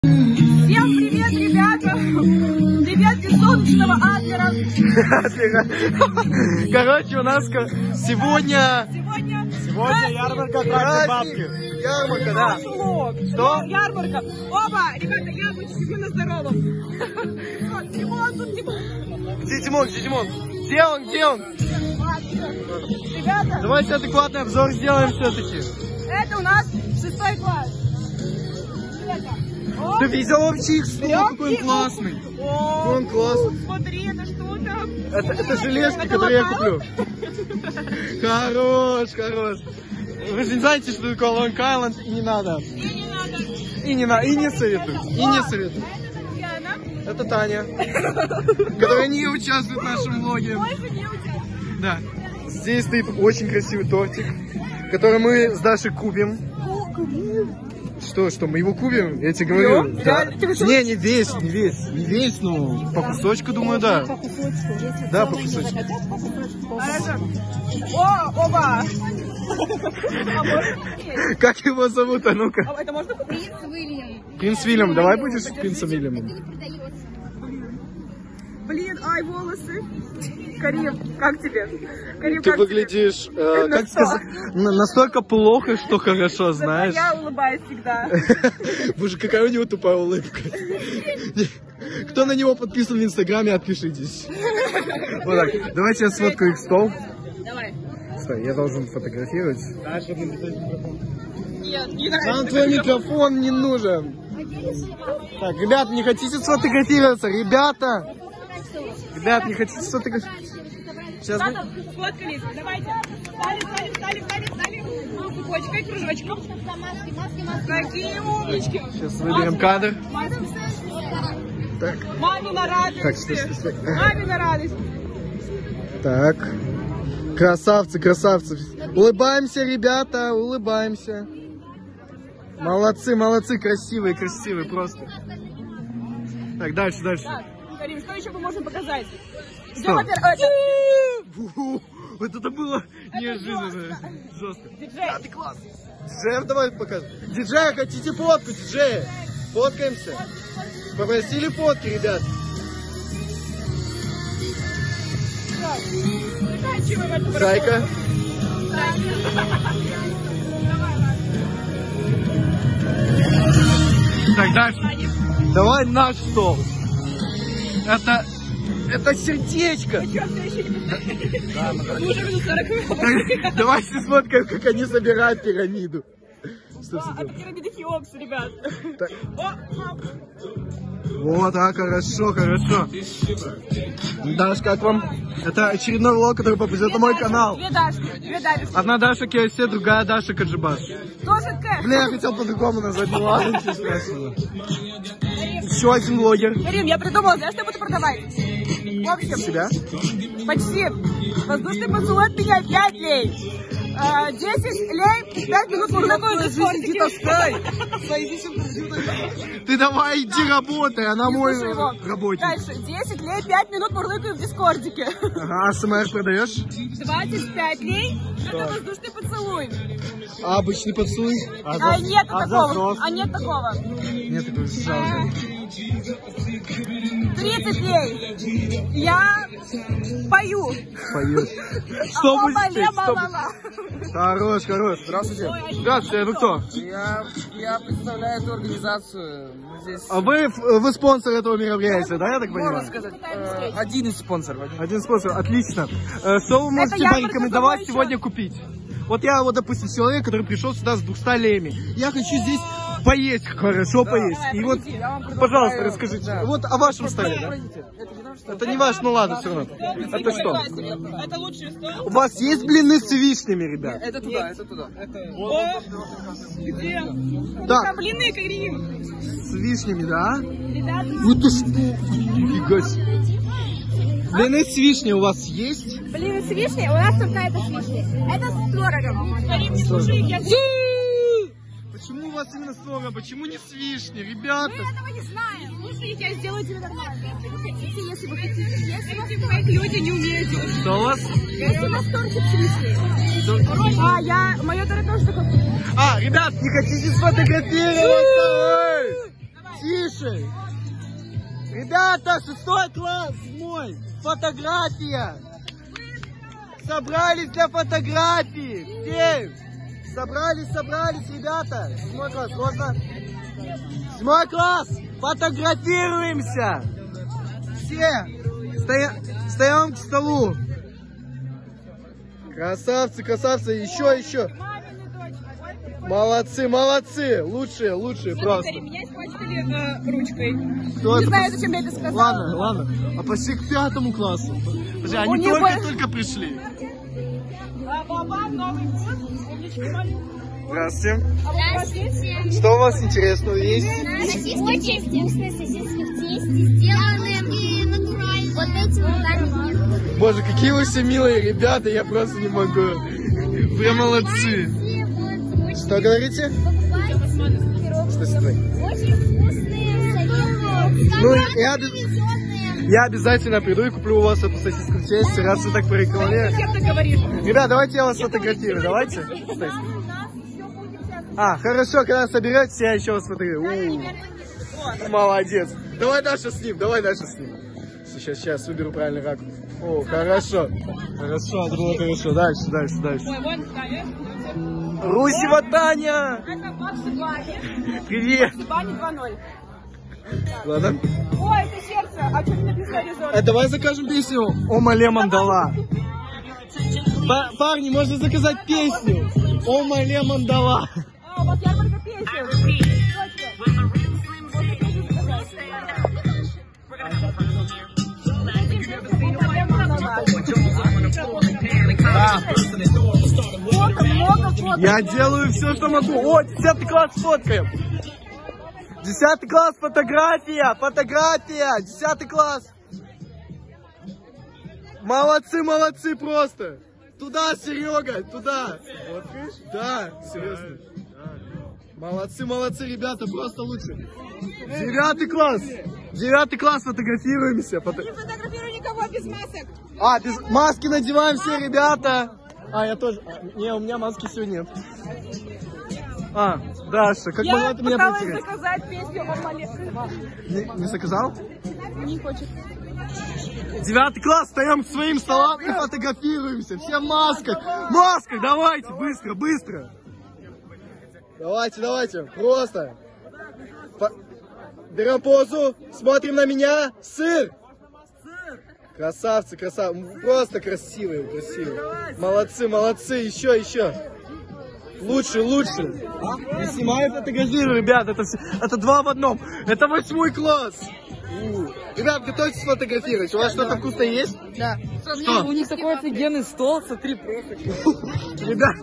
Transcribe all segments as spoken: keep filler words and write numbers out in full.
Всем привет, ребята! Привет из солнечного Адлера! Короче, у нас сегодня... Сегодня... Сегодня ярмарка красной бабки. Ярмарка, да. Что? Ярмарка. Оба! Ребята, яблочки, мы на здоровом. Тимон, тут Тимон. Где Тимон, где Тимон? Где он, где он? Ребята... Давайте адекватный обзор сделаем все-таки. Это у нас шестой класс. Ты видел вообще их стол? Какой он классный. Какой он классный. Смотри, это что там? Это, это железки, которые я куплю. Хорош, хорош. Вы же не знаете, что такое Лонг Айленд, и не надо. И не надо. И не надо, и не советую. И не советую. Это Таня, которая не участвует в нашем влоге. Да. Здесь стоит очень красивый тортик, который мы с Дашей купим. Что, что, мы его купим? Я тебе говорю. Да. Не, не весь, не весь. Не весь, но по кусочку, думаю, да. По кусочку. Да, по кусочку. О, оба! Как его зовут, а ну-ка? Это можно купить? Принц Уильям. Принц Уильям, давай будешь принцем Уильямом? Блин, ай, волосы. Карим, как тебе? Карим, Ты как выглядишь, э, как сказать, настолько плохо, что хорошо, знаешь. Я улыбаюсь всегда. Боже, какая у него тупая улыбка. Кто на него подписан в Инстаграме, отпишитесь. Вот так, давайте я сфоткаю их стол. Давай. Стой, я должен фотографировать. Нет, не Нам твой микрофон не нужен. Так, ребят, не хотите сфотографироваться? Ребята! Ребят, не хотите сфотографироваться? Сейчас мы... Сфоткались, давайте. Стали, стали, стали, стали, стали. Цепочкой, кружочком. Маски, маски, маски. Какие умнички. Сейчас выберем кадр. Так. Мамина радость. Так, что, что, что? Мамина радость. Так. Красавцы, красавцы. Улыбаемся, ребята, улыбаемся. Молодцы, молодцы, красивые, красивые, просто. Так, дальше, дальше. Так, Карим, что еще мы можем показать? Что? Где, это... Вот это было неожиданно. Жестко. Диджей. А, ты класс. Диджеев давай покажем. Диджея, хотите фотку, диджея? Фоткаемся. Попросили фотки, ребят. Зайка. Так, дальше. Давай наш стол. Это, это сердечко. Так, давайте сфоткаем, как они собирают пирамиду. Стоп, стоп. Это пирамида Хеопса, ребят. Так. Вот, а, хорошо, хорошо. Даш, как вам? Это очередной влог, который попадет на мой канал. Две Дашки, две Дашки. Одна Даша Киосе, другая Даша Каджибаш. Тоже К. Бля, я хотел по-другому назвать, ну ладно, ничего страшного. Еще один блогер. Карим, я придумала, знаешь, что я буду продавать? В общем, Себя? почти. Воздушный поцелуй от меня пять лей. десять лей, пять минут мурлыкаю в дискордике. Ты давай иди работай, она мой работник. Дальше, десять лей, пять минут мурлыкаю в дискордике. Ага, АСМР продаешь? двадцать пять лей, это воздушный поцелуй. А обычный поцелуй? А, А нет а такого, запрос? а нет такого. Нет такого, жалко. тридцать лей, я пою. Поешь. Что А будет оба петь? Что ле будет? Хорош, хорош. Здравствуйте. Здравствуйте, вы кто? Я, я представляю эту организацию. Мы здесь... А вы, вы спонсор этого мероприятия, да, я так Можно понимаю? сказать, э, один из спонсоров. Один спонсор, отлично. Э, Что вы можете ярмарка порекомендовать собой сегодня купить? Вот я, вот, допустим, человек, который пришел сюда с двумястами леями. Я хочу здесь поесть, хорошо поесть. И вот, пожалуйста, расскажите. Да. Вот о вашем столе. Да? Это не наш стол. Это не ваш, ну ладно, все равно. Это что? Это лучший стол. У вас есть блины с вишнями, ребят? Это туда, это туда. О, где? Так. Там блины, Карим. С вишнями, да? Ребята. Вот ты что? Нифига себе. Блины с вишней у вас есть? Блин, с вишней? У нас только это с вишней. Это с творогом. Карим, не слушай их, я... Почему у вас именно с творогом? Почему не с вишней, ребята? Мы этого не знаем. Слушай их, я сделаю тебе нормально. Если вы хотите, если вы хотите. Если вы Эти мои люди не умеют делать. Что у вас? Если у нас тортик с вишней. А, я... Мое тоже такое. А, ребят, не хотите сфотографироваться? Тише. Ребята, шестой класс мой. Фотография. Собрались для фотографии. Все. Собрались, собрались, ребята. Седьмой класс, можно? Седьмой класс. Фотографируемся. Все. Стоя... Стоим к столу. Красавцы, красавцы. Еще, еще. Молодцы, молодцы. Лучшие, лучшие просто. Меня испачкали э, ручкой. Кто Не это? знаю, зачем я это сказала. Ладно, ладно. А пошли к пятому классу. Подожди, они только-только пришли. Баба, Новый год. Умнички маленькие. Здравствуйте. Здравствуйте. Что у вас интересного есть? Очень вкусные сосиски в тесте, сделанные натурально. Вот эти вот камни. Боже, какие вы все милые ребята, я просто не могу. Вы молодцы. Что говорите? Что с тобой? Очень вкусные сосиски. Ну, я, я обязательно приду и куплю у вас эту сосиску в тесте, раз вы так порекламировали. Зачем ты говоришь? Ребят, давайте я вас сфотографирую, давайте. А, хорошо, когда соберетесь, я еще вас сфотографирую. Молодец. Давай Даша с ним, давай Даша с ним. Сейчас, сейчас, выберу правильный ракурс. О, хорошо. Хорошо, было хорошо. Дальше, дальше, дальше. Ой, вон Таня. Русева Таня! Это Макс и Бани. Привет! Бани два ноль. Ладно. Ой, это сердце. А что не написали Резон? А давай закажем песню «Ома Лемон дала». Па- Парни, можно заказать песню «Ома Лемон дала». А, у вас ярмарка песен. Точно. Можно песню заказать. Фото, много фото. Я делаю все, что могу. О, десятый класс фоткаем. Десятый класс, фотография, фотография, десятый класс. Молодцы, молодцы просто. Туда, Серега, туда. Вот, видишь? Да, серьезно. Молодцы, молодцы, ребята, просто лучше. Девятый класс. Девятый класс, фотографируемся. Фото... Не фотографирую никого без масок. А, без маски надеваем все, ребята. А, я тоже. А, не, у меня маски сегодня нет. А, Даша, как могла Я ты меня пыталась потерять? заказать песню о Мале. Не, не заказал? Не хочет. Девятый класс, стоим к своим столам и фотографируемся. Все в масках. В масках, давайте, быстро, быстро. Давайте, давайте, просто. Фо... Берем позу, смотрим на меня. Сыр. Красавцы, красавцы. Просто красивые, красивые. Молодцы, молодцы. Еще, еще. Лучше, лучше. Не снимаю, фотографирую, ребят. Это, все, это два в одном. Это восьмой класс. У. Ребят, готовьтесь фотографировать. У вас что-то вкусное есть? Да. Что? У них такой офигенный стол, смотри, просто. Ребят.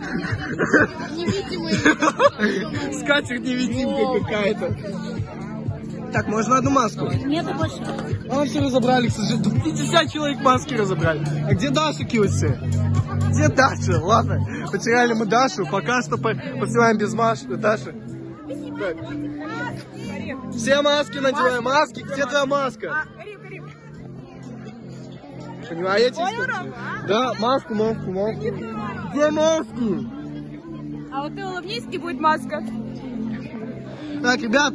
Скатерть невидимка какая-то. Так, можно одну маску? Нет, больше. А, все разобрали, к сожалению. Тут пятьдесят человек маски разобрали. А где Даша, Киуси? Где Даша? Ладно, потеряли мы Дашу. Пока что по посылаем без Маши. Даша. Так. Все маски надеваем. Маски. Где твоя маска? Понимаете? Да, маску, маску, маску. Где маску? А вот ты улыбнись, и будет маска. Так, ребят.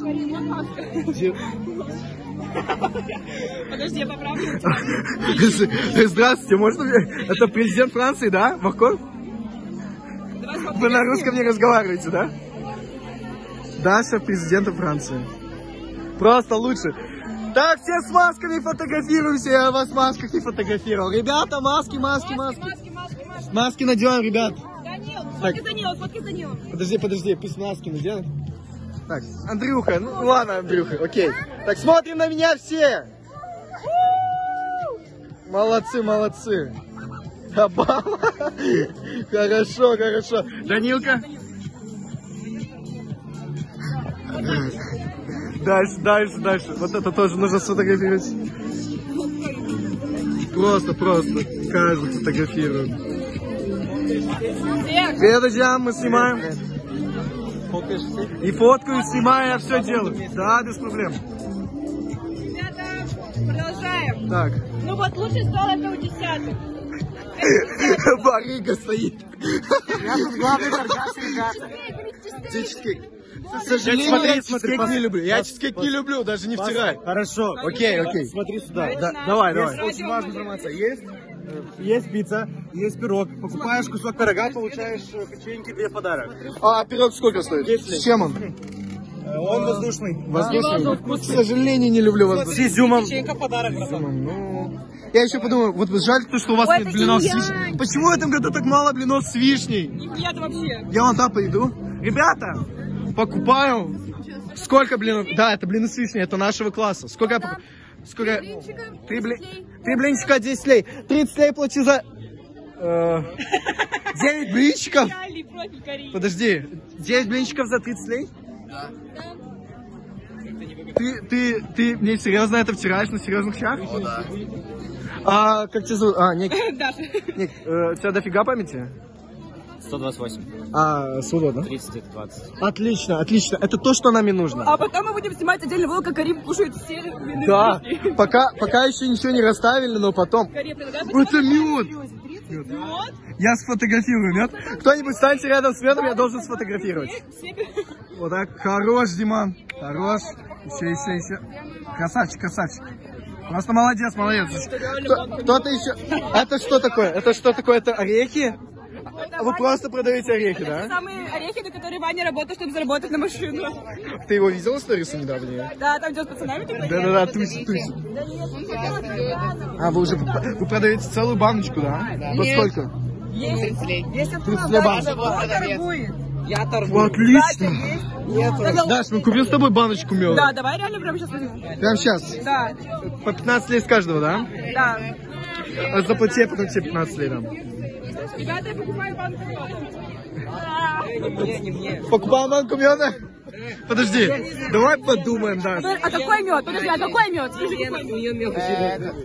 Подожди, я поправлю. Здравствуйте, можно мне? Это президент Франции, да? Макрон? Вы на русском не разговариваете, да? Даша, президента Франции. Просто лучше. Так, все с масками фотографируемся. Я вас в масках не фотографировал. Ребята, маски, маски, маски. Маски, маски, маски. Маски надеваем, ребят. Данил, Так. фотки Данила, фотки Данила. Подожди, подожди, пусть маски наденут. Так, Андрюха, ну ладно, Андрюха, окей. Так, смотрим на меня все. Молодцы, молодцы. Обама. Хорошо, хорошо. Данилка. Дальше, дальше, дальше. Вот это тоже нужно сфотографировать. Просто, просто. Каждый фотографирует. Следующим мы снимаем. И фоткаю, снимаю, я все делаю. Да, без проблем. Ребята, продолжаем. Так. Ну вот лучший стол это у десятых. Барыга стоит. Я тут главный торгаш, ребята. Птички. К сожалению, смотри, я чизкейк не люблю. Я чизкейк не люблю, даже не втирай. Хорошо. Окей, окей. Смотри сюда. Да, давай, давай. Есть очень важная информация. Есть, э, есть пицца, есть пирог. Покупаешь кусок пирога, получаешь э, печеньки, две подарок. А пирог сколько стоит? С чем он? Э, Он воздушный. Воздушный. К сожалению, не люблю С воздушный. изюмом. Ну, я еще подумаю, вот жаль, то, что у вас нет блинов с вишней. Почему в этом году так мало блинов с вишней? Нет вообще. Я вон там пойду. Ребята, покупаю. Сколько блинов? Да, это блины с вишней, это нашего класса. Сколько я покупаю? Сколько? Три блин... Три блинчика, десять лей. тридцать лей плати за... девять блинчиков? Подожди, девять блинчиков за тридцать лей? Да. Ты, ты, ты мне серьезно это втираешь на серьезных щах? О, да. А как тебя зовут? А, Ник. Даша. Ник, э, у тебя дофига памяти? сто двадцать восемь. А, свободно? тридцать двадцать. Отлично, отлично. Это то, что нам и нужно. А потом мы будем снимать отдельный влог, как Карим кушает все блины. Да, пока, пока еще ничего не расставили, но потом... Карим, предлагаю Это мед! Вот. Я сфотографирую мед. Кто-нибудь станьте рядом с медом, я должен сфотографировать. Вот так. Хорош, Диман. Хорош. Еще, еще, еще. Красавчик, красавчик. Просто молодец, молодец. Кто- Кто-то еще... Это что такое? Это что такое? Это орехи? Вы просто продаете орехи, да? Самые орехи, на которые Ваня работает, чтобы заработать на машину. Ты его видела, сторису недавние? Да, там где с пацанами такой. Да-да-да, тусит, тусит. А, вы уже вы продаете целую баночку, да? По сколько? тридцать лей. тридцать лей баночка. Я торгую. Отлично. Даш, мы купим с тобой баночку меда. Да, давай реально прямо сейчас возьмем. Прямо сейчас? Да. По пятнадцать лей с каждого, да? Да. А заплати, я потом тебе пятнадцать лей дам. Ребята, я покупаю банку меда. Покупал банку меда? Подожди, давай подумаем, Даш. А какой мед? Подожди, а какой мед? Скажи, какой мед?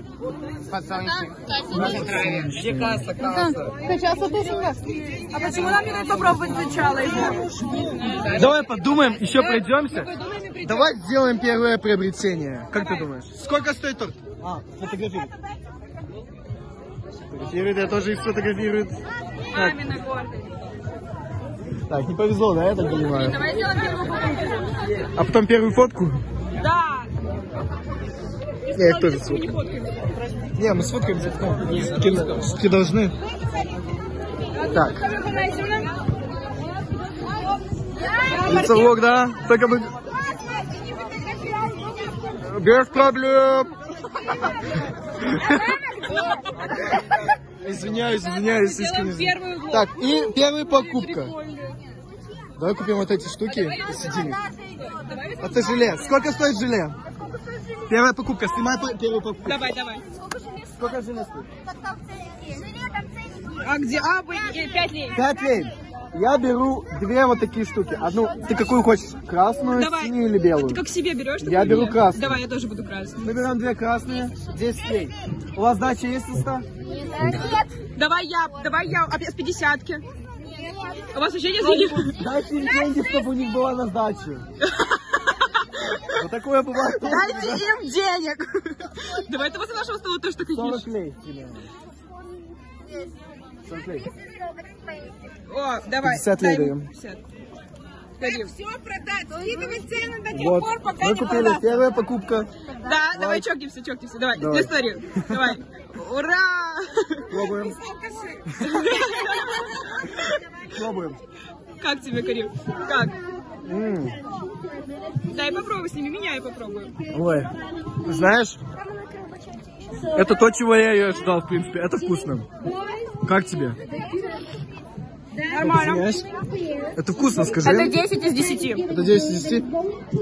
Где касса, касса? А почему нам не дают попробовать сначала его? Давай подумаем, еще пройдемся. Давай сделаем первое приобретение. Как ты думаешь? Сколько стоит торт? А, фотографирует. Фотографирует, я тоже их сфотографирует. Мамина гордость. Так, не повезло, да, я так понимаю? Давай сделаем первую фотку. А потом первую фотку? Да. Я их тоже сфоткаю. Не, мы сфоткаемся потом. Все-таки должны. Так. Лицевок, да? Только бы... Без проблем. Извиняюсь, извиняюсь, искренне. Так, и первая покупка. Давай купим вот эти штуки и сидим. Это желе. Сколько стоит желе? Первая покупка. Снимай первую покупку. Давай, давай. Сколько желе стоит? А где? А, пять лей. Пять лей. Я беру две вот такие штуки. Одну, ты какую хочешь? Красную, Давай. синюю или белую? Ты как себе берешь? Я беру красную. Давай, я тоже буду красную. Мы берем две красные, десять лей. У вас дача есть на ста? Давай я, давай я, а с пятидесятки. У вас вообще нет денег? Дайте им деньги, чтобы у них была на сдачу. Вот такое бывает. Дайте им денег. Давай это возле нашего стола тоже так сорок идешь. лей. сорок лей. О, давай. пятьдесят лей даем. пятьдесят. Все продать, скидывай цены до тех Вот, пор, пока мы не купили продастся. первая покупка. Да, давай чокнемся, чокнемся. Давай, Давай. две истории. Давай. Ура! Пробуем. Пробуем. Как тебе, Карим? Как? М. Дай попробуй, сними меня и попробую. Ой, знаешь, это то, чего я и ожидал, в принципе. Это вкусно. Как тебе? Нормально. Это вкусно, скажи. Это десять из десяти. Это десять из десяти.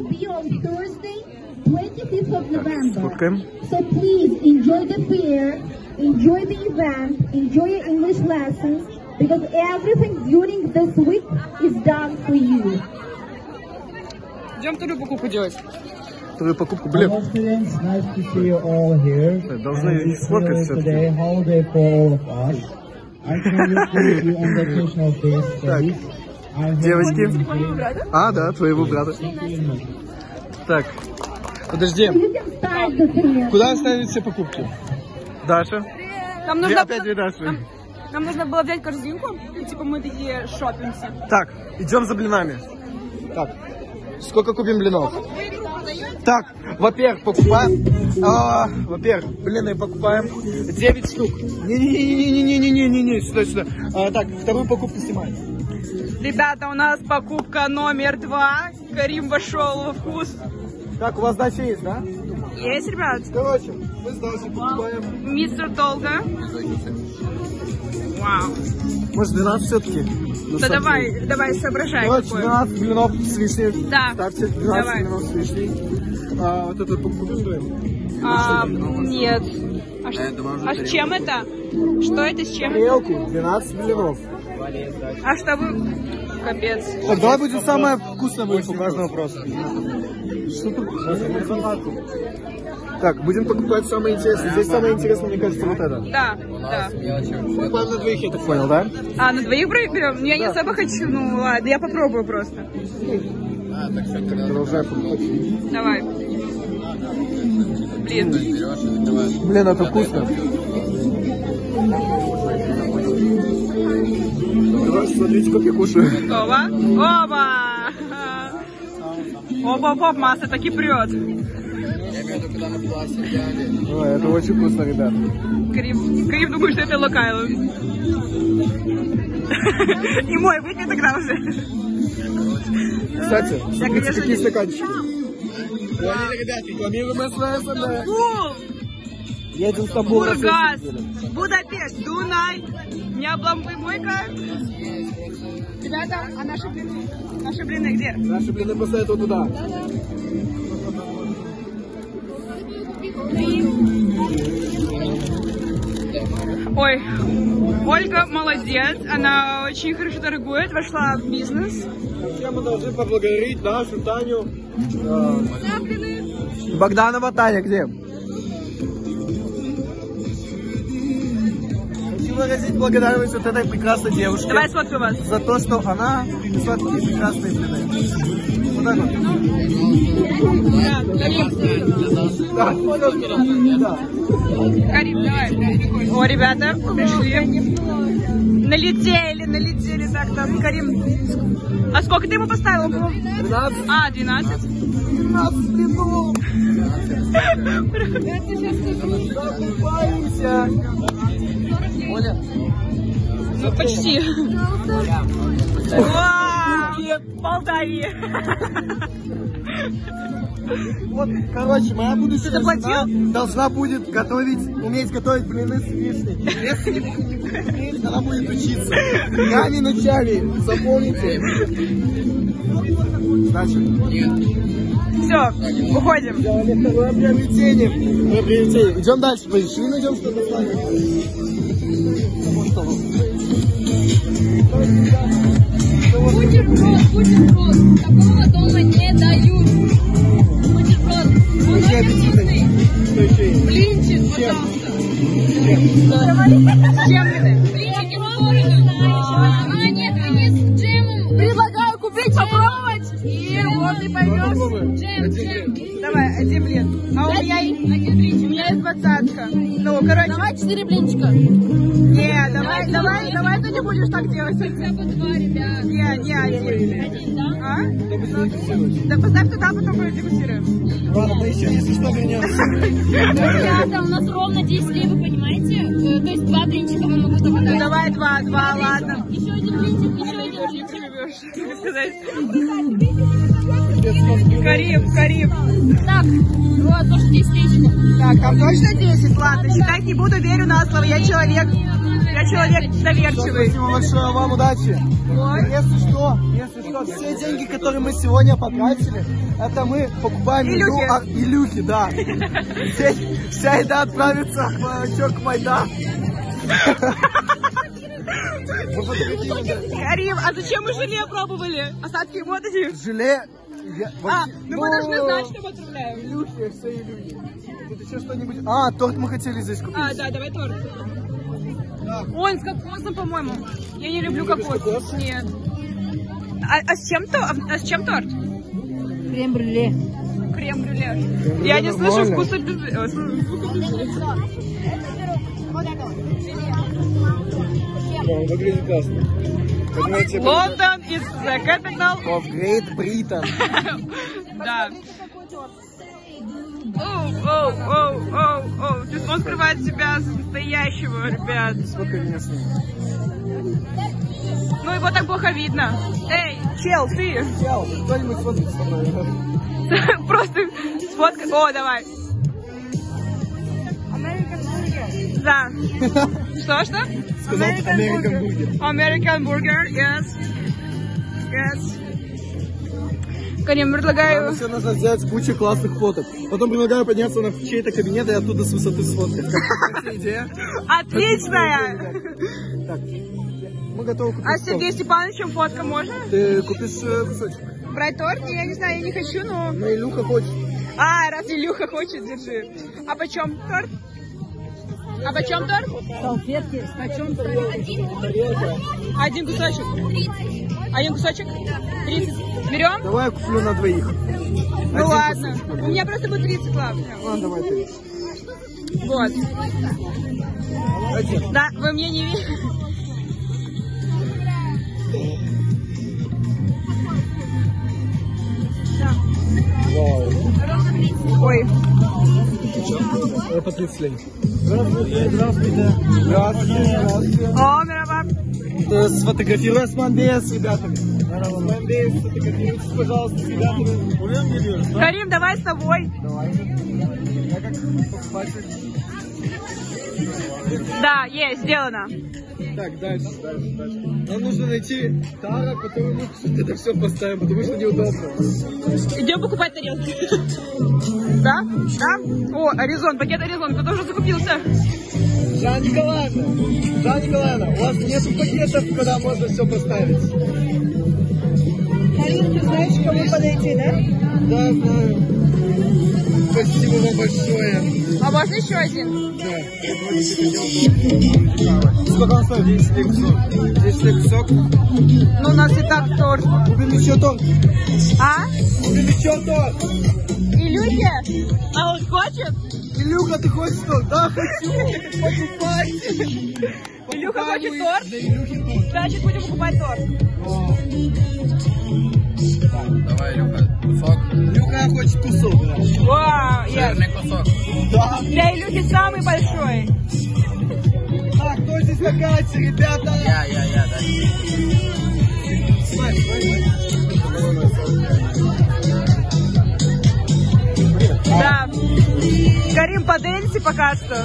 Сфоткаем. So please enjoy the fair, enjoy the event, enjoy your English lessons, because everything during this week is done for you. Идем вторую покупку делать. Вторую покупку, блин. Hello students, nice to see you all here. Должны And this сфоткать is все-таки. today holiday for all of us. I can wish you on vacation of this studies. I hope Девочки. you enjoy. А, да, твоего брата. Так, подожди. You can start the fair. Куда оставить все покупки? Даша? Нам И нужно, опять две Даши. нам, нам нужно было взять корзинку, и типа мы такие шопимся. Так, идем за блинами. Так, Сколько купим блинов? Так, во-первых, покупаем... А, во-первых, блины покупаем девять штук. Не-не-не-не-не-не-не-не-не, сюда, сюда. А, так, вторую покупку снимаем. Ребята, у нас покупка номер два. Карим вошел во вкус. Так, у вас дача есть, да? Есть, ребят? Короче, мы с Дашей покупаем. Мистер Долго. Вау. Может, двенадцать все-таки? Да давай, давай, соображай. Короче, какой. двенадцать блинов с вишней. Да. Ставьте двенадцать Давай. блинов с вишней. А, вот это покупаем. А, нет. А, ш... а с чем это? Что это с чем? Тарелку, двенадцать блинов. А что вы... Капец. Так, давай будет самое вкусное. Очень важный вопрос. Что тут? Так, будем покупать самое интересное. Здесь самое интересное, мне кажется, вот это. Да, да. Покупаем на двоих, я так понял, да? А, на двоих берем? Я не особо хочу, ну ладно, я попробую просто. Продолжай покупать. Давай. Блин. Блин, это вкусно. Смотрите, как я кушаю. Готово. Оба! Оп-оп-оп, масса таки прет. Ой, это очень вкусно, ребят. Карим, Карим думает, что это Локайло. И мой, выпей тогда уже. Кстати, смотрите, какие стаканчики. Фу! Едем с тобой. Бургас, Будапешт, Дунай. Не обламывай мойка. Ребята, а наши блины? Наши блины где? Наши блины поставят вот туда. Ой, Ольга молодец, она очень хорошо торгует, вошла в бизнес. Все мы должны поблагодарить Дашу, Таню. Богданова Таня где? Хочу выразить благодарность вот этой прекрасной девушке. Давай сфоткаю вас. За то, что она принесла такие прекрасные блины. Вот так вот. Да, да. Карим, давай. О, ребята, пришли. Налетели, налетели так там. Карим, а сколько ты ему поставил? двенадцать. А, двенадцать. двенадцать блинов. Закупаемся. Оля. Ну, почти. Вау! Молдавия. Вот, короче, моя будущая Ты заплатил? жена должна будет готовить, уметь готовить блины с вишней. Если не умеет, она будет учиться. Днями, ночами. Запомните. Значит, Все, выходим. Все, второе приобретение. Второе приобретение. Идем дальше, пошли, найдем что-то с вами. Бутерброд, бутерброд. Такого дома не дают. Бутерброд. Он очень вкусный. Блинчик, пожалуйста. С чем ты? Блинчики с творогом. А, нет, они с джемом. Предлагаю купить, попробовать. И вот и пойдешь. Джем, джем. Давай, один блин. А у меня, Один блинчик. у меня есть двадцатка. Ну, короче. Давай четыре блинчика. Не, давай, давай, давай ты не будешь так делать. Хотя бы два, ребят. Не, не один. Один, да? А? Да поставь туда, потом продегустируем. Ладно, мы еще, если что, вернемся. Ребята, у нас ровно десять лет, вы понимаете? Э, То есть два блинчика мы могу только Ну дать. давай два, два, ладно. Еще один блинчик, еще один блинчик. Как сказать? Карим, Карим. Так, вот, тоже десятичку. Так, там точно десять? Ладно, считать не буду, верю на слово. Я человек, я человек доверчивый. Спасибо большое, вам удачи. Ой. Если что, если что, все деньги, которые мы сегодня потратили, это мы покупаем еду. Илюхи. А, Илюхи, да. Все, вся еда отправится в Чок Майдан. Карим, а зачем мы желе пробовали? Остатки эмоций? Желе. я- А, вот- ну мы должны знать, что мы отправляем. Илюхи, все Илюхи. Тут еще что-нибудь. А, торт мы хотели здесь купить. А, да, давай торт. Он с кокосом, по-моему. Я не люблю кокос. Нет. А, а с чем то? А с чем торт? Крем-брюле. Крем-брюле. Я не слышу нормально. вкуса брюле. О, Да, выглядит классно. Как знаете, Лондон is the capital of Great Britain. Да. Оу, оу, оу, оу, оу. То есть он скрывает себя настоящего, ребят. Сколько меня снимет? Ну его так плохо видно. Эй, чел, ты. Чел, кто-нибудь сфоткает со мной? Просто сфоткай. О, давай. Да. Что, что? Сказал American Burger. American Burger, yes. Yes. Карим, предлагаю... Все нужно взять кучу классных фоток. Потом предлагаю подняться на чей-то кабинет и оттуда с высоты сфоткать. Как идея? Отличная! Так, мы готовы купить. А с Сергеем Степановичем фотка можно? Ты купишь кусочек? Брать торт? Я не знаю, я не хочу, но... Ну, Илюха хочет. А, раз Илюха хочет, держи. А почем торт? А почем торт? Салфетки. Почем Один кусочек. Один кусочек? тридцать. Берем? Давай я куплю на двоих. Ну Один ладно. кусочек. У меня просто будет тридцать, ладно. Ну, давай ты. Вот. Один. Да, вы мне не видите. Вау. Ой. Я по тридцать лень. Здравствуйте. Здравствуйте. Здравствуйте. Здравствуйте. О, Мирабаб. Сфотографируй Османдея с ребятами. Османдея, сфотографируйтесь, пожалуйста, с ребятами. Карим, давай с тобой. Давай. Я как покупатель. Да, есть, сделано. Так, дальше, дальше, дальше. Нам нужно найти Тара, который мы это все поставим, потому что неудобно. Идем покупать тарелки. Да? Да? О, Аризон, пакет Аризон, кто уже закупился? Жанна Николаевна, Жанна Николаевна, у вас нету пакетов, куда можно все поставить? Карим, ты знаешь, к кому подойти, да? Да, знаю. Спасибо вам большое. А можно еще один? Да. Сколько он стоит? десять лет кусок. десять лет кусок. Ну, у нас и так торт. Купим еще торт. А? Купим еще торт. Илюхе? А он хочет? Илюха, ты хочешь торт? Да, хочу. Покупайте. Илюха хочет Покупаем торт? для Илюхи торт. Значит, будем покупать торт. Давай, Илюха, кусок. Илюха хочет кусок. Да. Вау, yes. Жирный кусок. Да. Для Илюхи самый большой. Так, кто здесь на карте, ребята? Я, я, я, да. Смотри, смотри. Да. Карим, поделься пока что.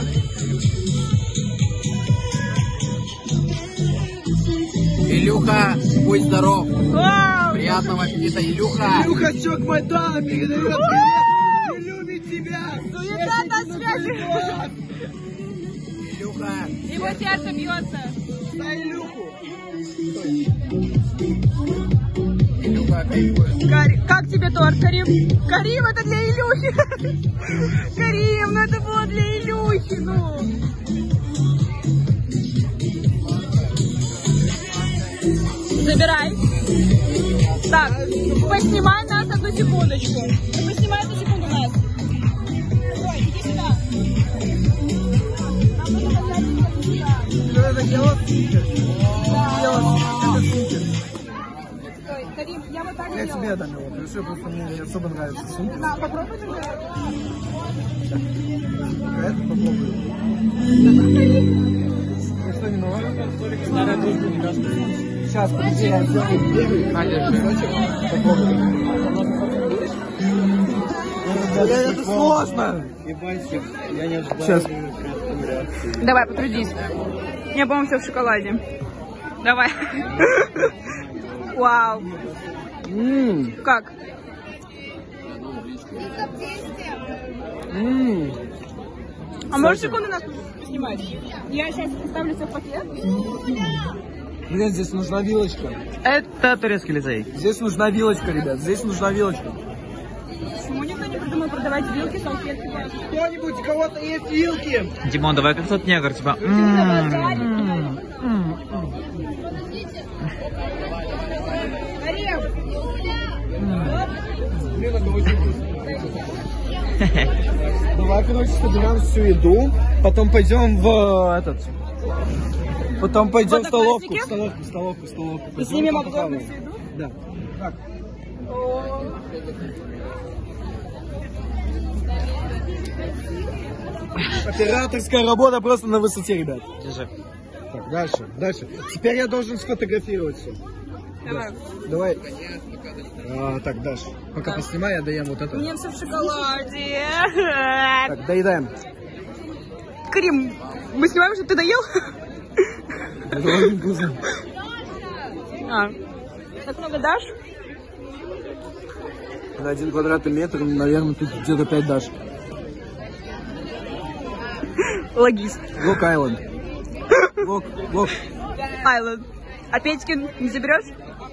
Илюха, будь здоров. Вау. Приятного аппетита, Илюха. Илюха Чок Майдана передает привет. Не любит тебя. Суета на связи. Илюха. Его сердце бьется. На Илюху. Илюха кайфует. Кари... Как тебе торт, Карим? Карим, это для Илюхи. Карим, ну это было для Илюхи, ну. Забирай. Так, поснимай нас одну секундочку. Ну, поснимай одну секунду нас. Ой, иди сюда. Нам нужно взять сюда. Что это делать? Стой, Карим, я вот так Я делаю. тебе дам его, решил, просто мне не особо нравится сумка. На, попробуй сделать. Это попробую. Что не новое? Старая дружба не кажется. Сейчас, подожди, я сделаю. На, держи. Блин, это сложно. Я не ожидал. Сейчас. Давай, потрудись. Я, по-моему, все в шоколаде. Давай. Вау. Ммм. Как? Ммм. А можешь секунду нас снимать? Я сейчас ставлю все в пакет. Блин, здесь нужна вилочка. Это турецкий лицей. Здесь нужна вилочка, ребят. Здесь нужна вилочка. Почему никто не придумал продавать вилки, салфетки? Кто-нибудь, у кого-то есть вилки? Димон, давай как тот негр, типа. Блин, это очень вкусно. Давай, короче, соберем всю еду, потом пойдем в этот... Потом пойдем в столовку, в столовку, в столовку, в столовку. И снимем обзор на всю еду? Да. Так. Операторская работа просто на высоте, ребят. Держи. Так, дальше, дальше. Теперь я должен сфотографировать все. Давай. Да. Давай. А, так, Даш, пока поснимай, я доем вот это. Мне все в шоколаде. Так, доедаем. Карим, мы снимаем, что ты доел? А, так много дашь? На один квадратный метр, наверное, тут где-то пять Даш. Логист. Лок Айленд. Лок, Лок. Айленд. А Петькин не заберешь?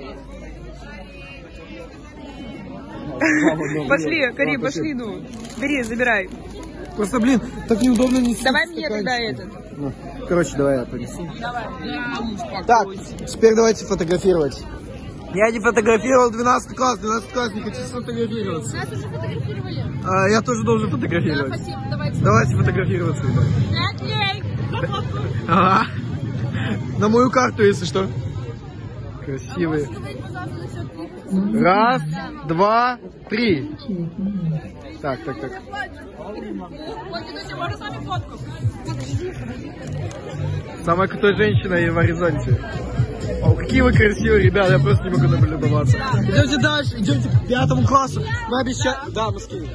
Пошли, Карим, пошли, ну. Бери, забирай. Просто, блин, так неудобно нести. Давай мне тогда этот. Ну, короче, давай я понесу. Давай. Так, теперь давайте фотографировать. Я не фотографировал двенадцатый класс, двенадцатый класс не хочу сфотографироваться. Нас уже фотографировали. А, я тоже должен фотографировать. Да, хотим, давайте. Давайте фотографироваться, ребят. Пять лей. Ага. На мою карту, если что. Красивые. Раз, два, три. Так, так, так. Самая крутая женщина и в горизонте. О, какие вы красивые, ребята, я просто не могу наблюдаться. Идемте дальше, идемте к пятому классу. Мы обещали... Да, мы скинем.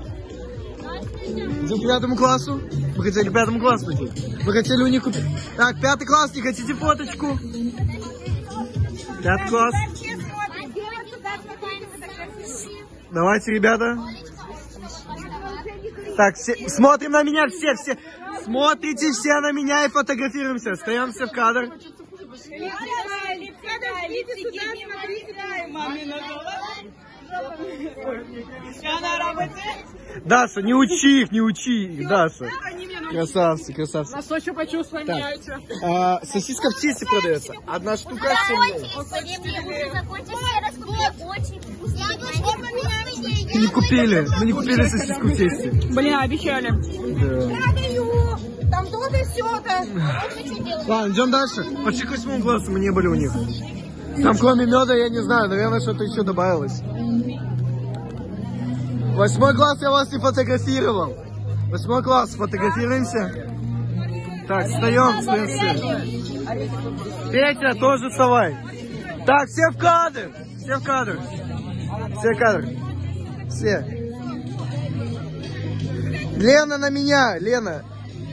Идем к пятому классу. Вы хотели к пятому классу идти? Вы хотели у них купить... Так, пятый класс, не хотите фоточку? Пятый класс. Давайте, ребята. Так, все... смотрим на меня все, все. Смотрите все на меня и фотографируемся. Встаем все в кадр. Даша, не учи их, не учи их, Даша. Красавцы, красавцы. Нас очень почувствуем, меняются. А, сосиска в тесте продается. Одна штука семь. Не купили, мы не купили сосиску в тесте. Блин, обещали. Да. Там то-то и все-то. Ладно, идем дальше. Пошли к восьмому классу, мы не были у них. Там кроме меда, я не знаю, наверное, что-то еще добавилось. Восьмой класс я вас не фотографировал. Восьмой класс, фотографируемся. Так, встаем, встаем все. Петя, тоже вставай. Так, все в кадр. Все в кадр. Все в кадр. Все. Лена на меня, Лена.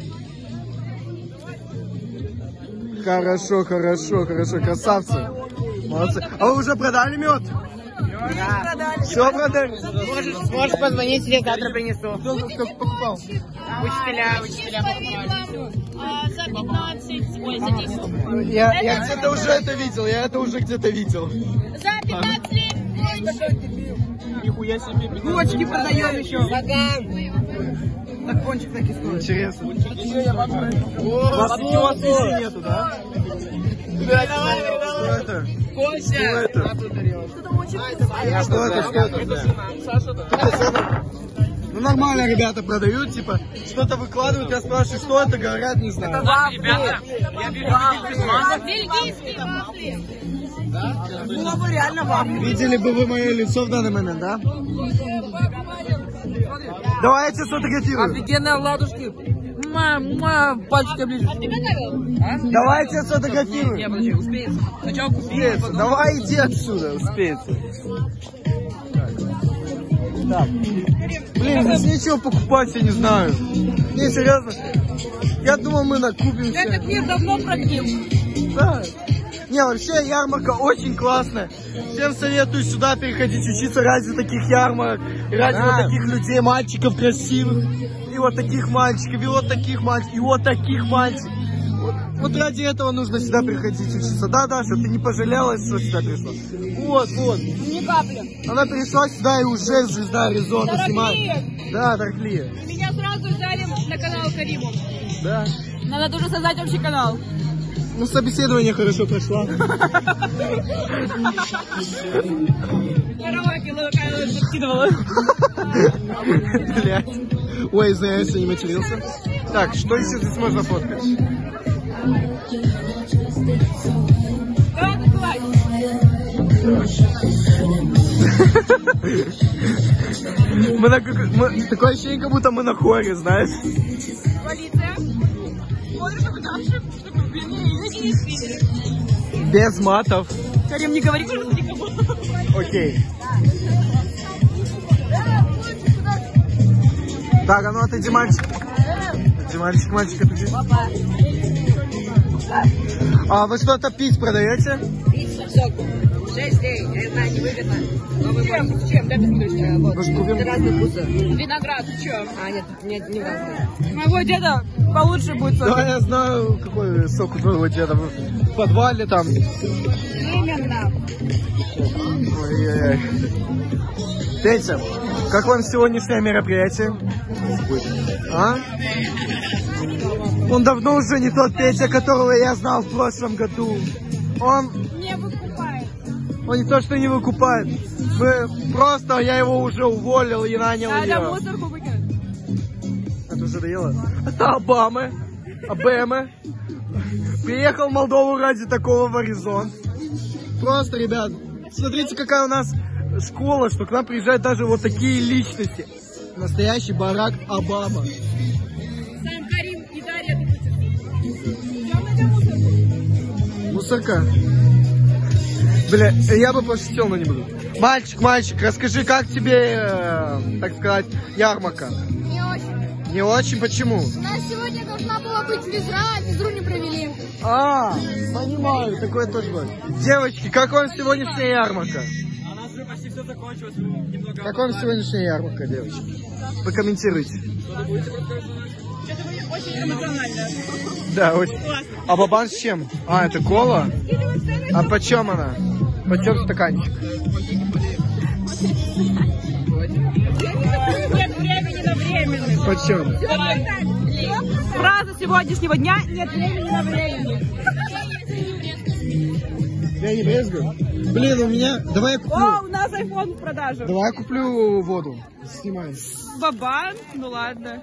Хорошо, хорошо, хорошо, красавцы. Молодцы. А вы уже продали мед? Да. Все продали? Можешь, можешь позвонить, я завтра принесу. Кто, кто покупал? Учителя, учителя покупали. За пятнадцать, ой, за десять. Я, я где-то уже это видел, я это уже где-то видел. За пятнадцать лет. Нихуя себе. Булочки продаем еще. Так пончик так и стоит. Интересно. У вас ничего здесь нету, да? Что это? Что это? Что это? Что это? Ну нормально ребята продают, типа, что-то выкладывают, я спрашиваю, что это, говорят, не знаю. Это ребята, я вижу без масок. Бельгийские вафли. Было бы реально вам. Видели бы вы мое лицо в данный момент, да? Давайте сфотографируем. Офигенные ладушки. Мама, пальчики ближе. Давайте сфотографируем. Не, подожди, успеется. Сначала купи. Успеется. Давай иди отсюда, успеется. Так. Блин, здесь нечего покупать, я не знаю. Не, серьезно. Я думал, мы накупимся. Этот мир давно прогнил. Да. Не, вообще ярмарка очень классная. Всем советую сюда переходить учиться ради таких ярмарок. И ради Да. вот таких людей, мальчиков красивых. И вот таких мальчиков, и вот таких мальчиков, и вот таких мальчиков. Вот, вот ради этого нужно сюда приходить учиться. Да, Даша, ты не пожалела, что сюда пришла? Вот, вот. Ни капли. Она пришла сюда и уже звезда Аризоны Дорогие. снимает. Да, дорогие. Меня сразу взяли на канал Кариму. Да. Надо тоже создать общий канал. Ну, собеседование хорошо прошло. Караоке подкидывала. Блять. Ой, извиняюсь, я не матерился. Так, что еще здесь можно фоткать? Мы на, мы, такое ощущение, как будто мы на хоре, знаешь? Полиция. Без матов. Карим, не говори, пожалуйста, никому. Окей. Так, а ну отойди, мальчик. Отойди, мальчик, мальчик, отойди. А вы что-то пить продаете? Сок. шесть дней. Это невыгодно. Но вы можете с чем? Да, посмотришь. Вот. Это разные вкусы. Виноград, в чем? А, нет, нет, не разные. Моего деда получше будет сок. Да, я знаю, какой сок у твоего деда. В подвале там. Именно. Ой-ой-ой. Петя, как вам сегодняшнее мероприятие? А? Он давно уже не тот Петя, которого я знал в прошлом году. Он... Не выкупает. Он не то, что не выкупает. Мы просто, я его уже уволил и нанял Надо ее. мусорку выкинуть. Это уже доело. Это Обамы. Обамы. Приехал в Молдову ради такого в Аризон. Просто, ребят, смотрите, какая у нас школа, что к нам приезжают даже вот такие личности. Настоящий Барак Обама. Сам Карим и Дарья. Мусорка. Бля, я бы пошутил, но не буду. Мальчик, мальчик, расскажи, как тебе, э, так сказать, ярмарка? Не очень. Не очень, почему? У нас сегодня должна была быть физра, а физру не провели. А, понимаю, такое тоже будет. Девочки, как вам сегодняшняя ярмарка? А у нас уже почти все закончилось. Немного Как вам сегодняшняя ярмарка, девочки? Прокомментируйте. Очень эмоционально. Да, очень. А бабан с чем? А, это кола? А почем она? Почем стаканчик? Нет времени на временных. Почем? Фраза сегодняшнего дня: нет времени на времени. Я не брезгую. Блин, у меня... Давай я куплю... О, у нас айфон в продаже. Давай я куплю воду. Снимай. Бабан? Ну ладно.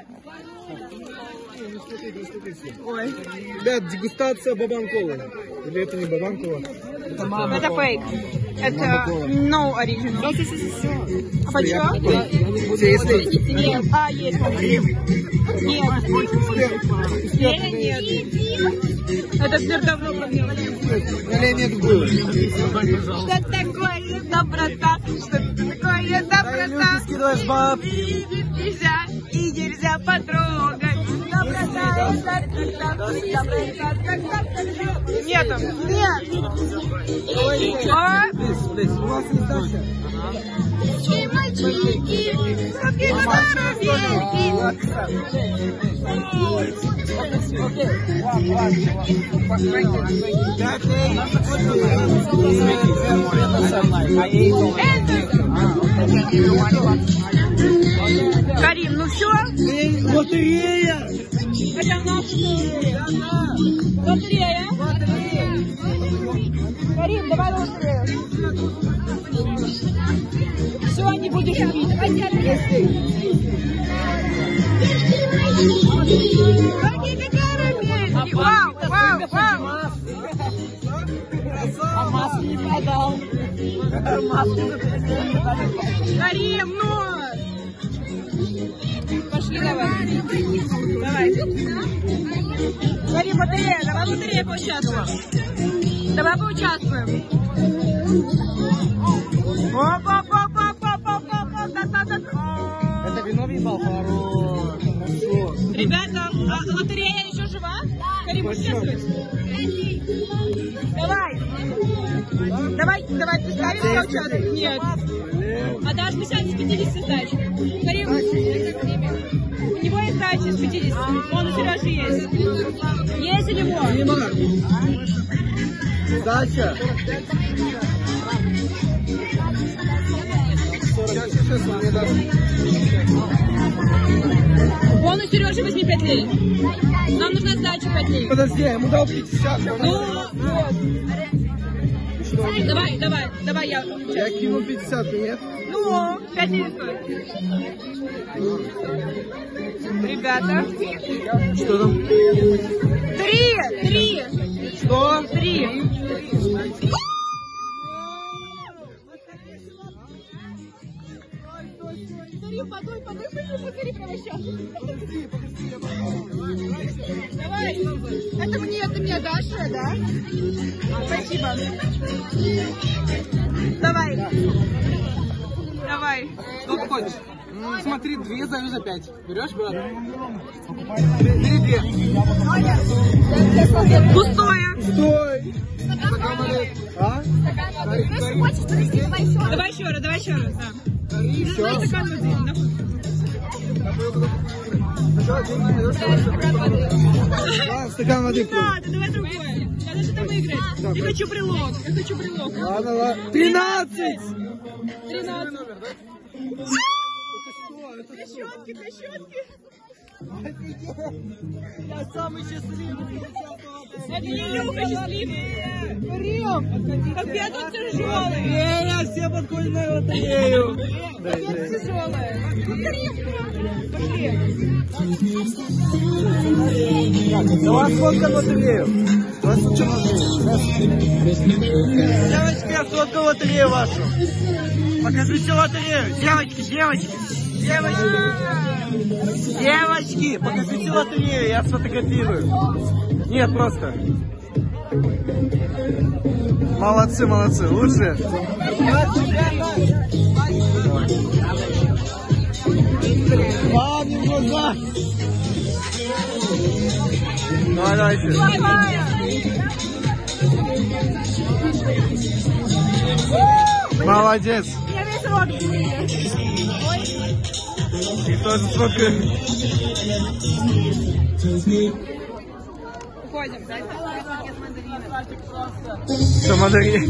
Ой. Ребят, дегустация бабан-колы. Или это не бабан-кола? Это мама. Это фейк. Это no original. А почему? Нет. А, есть. Нет. Нет. Нет. Это все давно проблема. Нет, было. Что такое доброта? Что такое доброта? Ты скидываешь баб. Нельзя и нельзя потрогать. Доброта, нету. Нет. А? Мальчики, Карим, ну все? Лотерея! Это у нас лотерея. Карим, давай лотерею. Все, не будешь пить. Вау, вау, вау. А маску не продал. Карим, ну! Пошли, давай. Давай. Карим, лотерея, давай лотерея поучаствуем. Давай поучаствуем. Это вино въебал, хорош. Ребята, а лотерея еще жива? Карим, участвуешь? Давай. Давай, давай, ты ставишь поучаствуешь? Нет. А дашь пятьдесят с пятидесяти сдачи. Карим, у него есть сдача с пятидесяти. Он у Сережи есть. Есть у него? Сдача. Вон у Сережи возьми пять лей. Нам нужна сдача пять лей. Подожди, я ему дал пятьдесят. Ну, вот. Давай, давай, давай я. Я кинул пятьдесят, нет? Ну, пять лей стоит. Ребята. Что там? Три, три. Что? Три. Давай. Это мне, это мне, Даша, да? Спасибо. Давай. Давай. Сколько хочешь? Ну, смотри, две заю за пять. Берешь, брат? Бери две. Пустое. Стой! А? Давай еще раз, давай еще раз. Да. Еще? Стакан воды. А, стакан воды. Не надо, давай другое. Надо что-то выиграть. Я хочу брелок. Я хочу брелок. Ладно, ладно. Тринадцать! Тринадцать. Для щетки, для щетки. Я самый счастливый. Это Илюха счастливый. Рим. Опять он тяжелый. Я все подходят на лотерею. Опять тяжелая. Пошли. У вас сколько лотерею? У вас что Девочки, я сколько лотерею вашу? Покажите лотерею. Девочки, девочки. Девочки. Девочки, покажите лотерею, я сфотографирую. Нет, просто. Молодцы, молодцы, лучше. Ладно, глаза. Давай, давайте. Молодец. Я весь рот. И тоже сфоткаем. Уходим, да? Что, мандарин?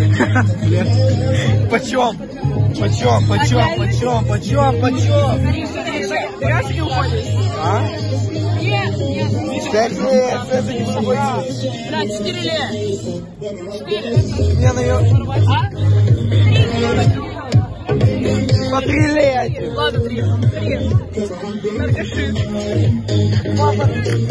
Почем? Почем? Почем? Почем? Почем? Почем? Берешь или уходишь? А? Нет, нет. Пять лет, это не собой. Да, четыре лет. Четыре. Мне на ее... А? По три лет. Ладно, три. Три. Наркоши. Папа.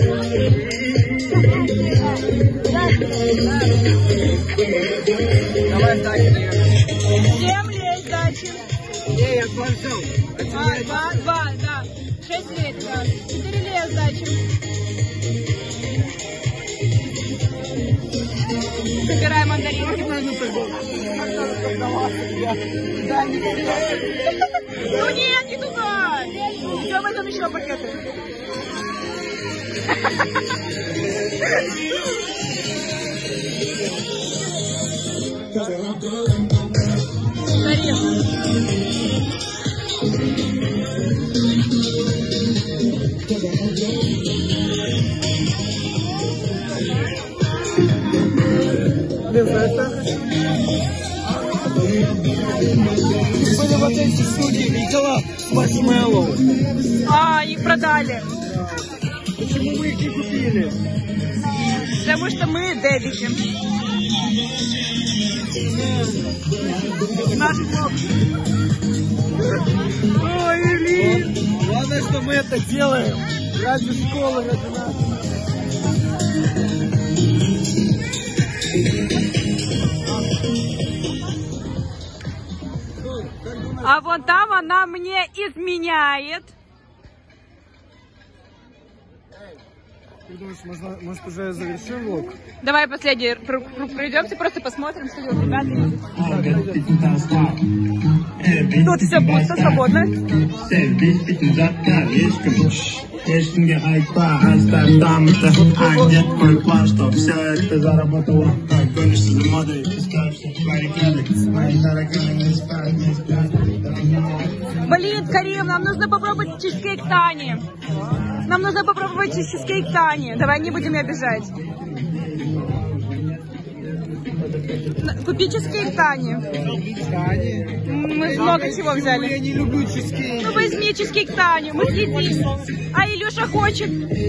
Давай сдачи даешь. Семь лет сдачи. Не, я планшел. Два, два, два, да. Шесть лет, да. Четыре лет сдачи. Собираем мандаринки. Ну нет, не туда. Все, в этом еще пакеты. Были вот эти судьи, видела маршмеллоу. А, их продали. Почему мы их не купили? Потому что мы дебики. Наш блог. Ой, Илин! Главное, что мы это делаем. Ради школы, ради нас. А вон там она мне изменяет. Ты думаешь, можно, может, уже завершим влог? Давай последний круг пройдемся, просто посмотрим, что делают ребята. Тут все пусто, свободно. Ешкімге айтпа, астар дамыта, а нет мой план, что все это заработало. Гонишься за модой, искаешься баррикады, мои тараканы не спят, не спят. Блин, Карим, нам нужно попробовать чизкейк Тани. Нам нужно попробовать чизкейк Тани. Давай не будем ее обижать. Купи чизкейк Тани. Мы много чего взяли. Я не люблю чизкейк. Ну возьми чизкейк Таню, мы следим. А Илюша хочет.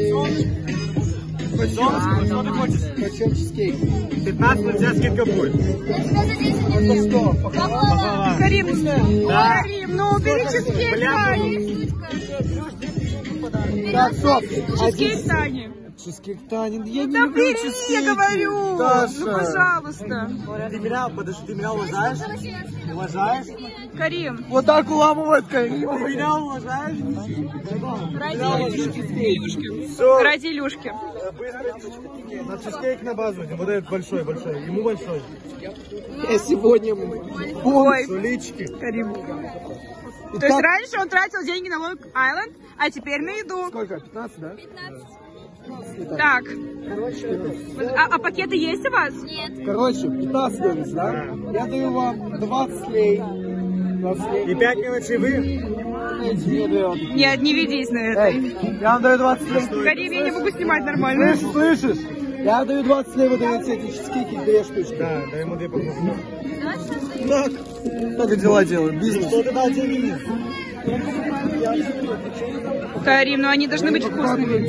Почем? Почем чизкейк? пятнадцать, у тебя скидка будет. Это что? Карим, Карим, ну убери чизкейк Тани. Так, стоп. Чизкейк Тани. Чизкейк Таня, я не Да люблю бери, чизкейки. я говорю. Даша. Ну, пожалуйста. Ты меня, подожди, ты меня уважаешь? Уважаешь? Карим. Вот так уламывает Карим. Ты меня уважаешь? Ради Все. Ради Илюшки. На чизкейк на базу, вот этот большой, большой, ему большой. Я сегодня Ой, Лички. Карим. То есть раньше он тратил деньги на Лонг Айленд, а теперь на еду. Сколько? пятнадцать, да? Так. А, а пакеты есть у вас? Короче, пятнадцать долларов, да? Я даю вам двадцать лей. двадцать лей. И пять мелочей вы? Мне дает. Нет, не ведись на это. Эй, я вам даю двадцать лей. Карим, я не могу снимать нормально. Слышишь, слышишь? Я вам даю двадцать лей, вы даете эти чизкейки, две штучки. Да, дай ему две покупки. Так, только дела делают, бизнес. Что ты дал деньги? Карим, ну они должны быть вкусными.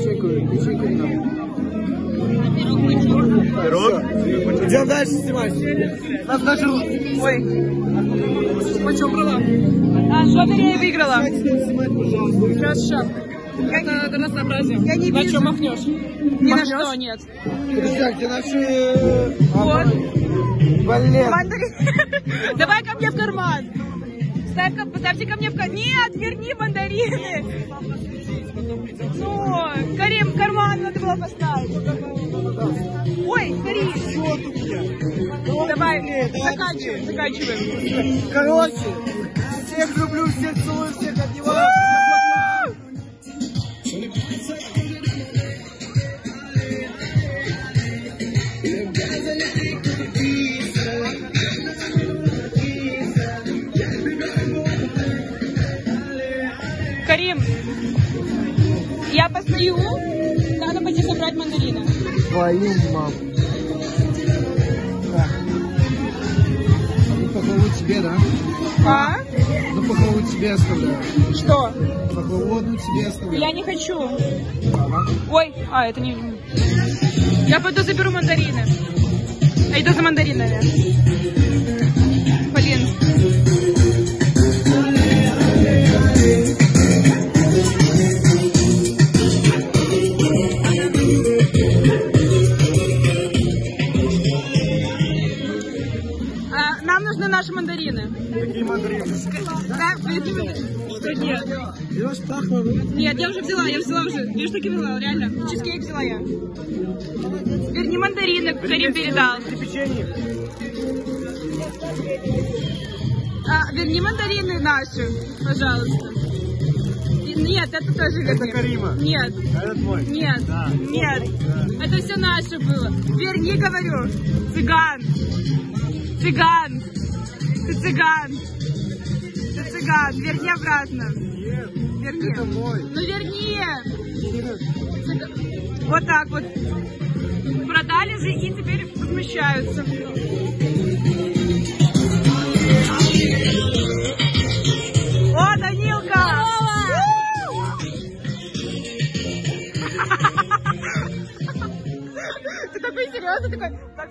Пирог? Идем дальше снимать. Нас даже... Ой. Почем брала? А, Шоперия выиграла. Сейчас шапка. Это до разнообразия. Я не вижу. На что махнешь? Ни на что, нет. Подожди, а где наши... Вот. Блин. Мандарин. Давай ко мне в карман. Ставь, поставьте ко мне в карман. Нет, верни мандарины. Ну, Карим, в карман надо было поставить. Ой, Карим. Давай, заканчиваем, заканчиваем. Короче, всех люблю, всех целую, всех обнимаю. Карим, я постою, надо пойти собрать мандарины. Твою маму. Ну, похвалу тебе, да? А? Ну, похвалу тебе оставляю. Что? Похвалу одну тебе оставляю. Я не хочу. Ой, а, это не... Я пойду заберу мандарины. Я иду за мандаринами. Блин. А, нам нужны наши мандарины. Какие мандарины? Да, возьми мандарины. Что нет? Берешь пахлаву? Нет, я уже взяла, я взяла уже. Две штуки взяла, реально. Чизкейк взяла я. Верни мандарины, Карим передал. Три печенья. А, верни мандарины наши, пожалуйста. И- Нет, это тоже верни. Это Карима. Нет, Это твой. нет, Да. нет. Это все наше было. Верни, говорю. Цыган. Цыган. Ты цыган. Ты цыган. Верни обратно. Нет, Верни. это мой. Ну верни. Цыган. Вот так вот. Продали же и теперь возмущаются. О, Данилка! Ты такой серьезный, такой... Так,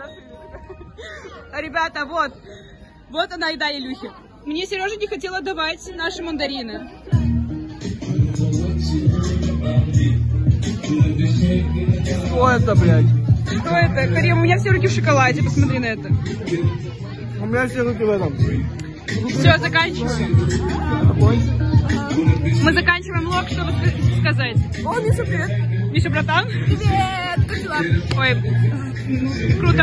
ребята, вот. Вот она еда Илюхи. Мне Сережа не хотела давать наши мандарины. Что это, блядь? Что это? Карим, у меня все руки в шоколаде, посмотри на это. У меня все руки в этом. Все, заканчиваем. Мы заканчиваем влог, чтобы sk- сказать. О, Миша, привет. Миша, братан. Привет. Как дела? Ой, круто.